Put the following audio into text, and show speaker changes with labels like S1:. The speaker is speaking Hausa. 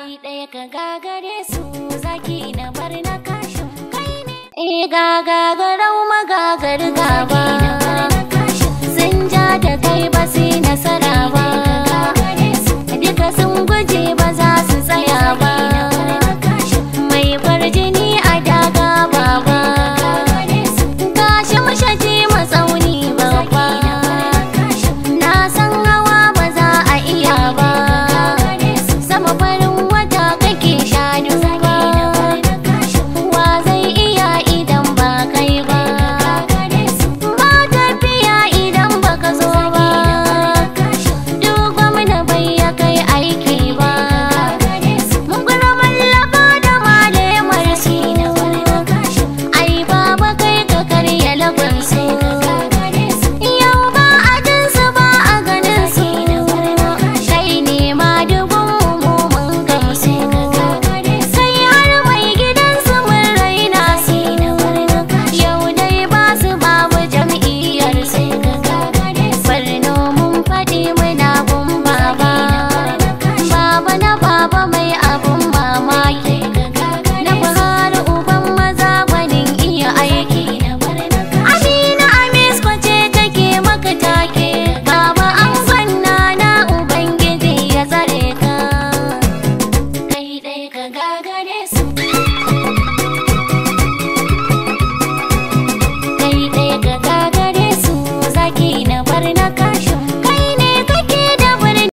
S1: kai ɗaya ka gagare su zaki na bar na kashin kai ne gagagarau magagar gaba sun ja da kai ba su nasara ba duka sun guje ba za su tsaya ba mai farjini a daga baba gashi mashaji matsauni babba na san hawa ba za a iya ba sama farin wata kake